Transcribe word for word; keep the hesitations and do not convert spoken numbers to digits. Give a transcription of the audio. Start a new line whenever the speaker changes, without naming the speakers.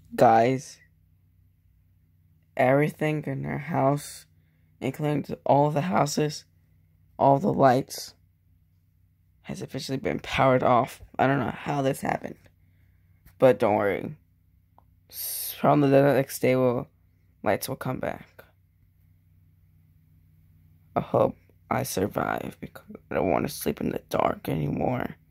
Guys, everything in our house, including all the houses, all the lights, has officially been powered off. I don't know how this happened, but don't worry. From the next day, will lights will come back. I hope I survive because I don't want to sleep in the dark anymore.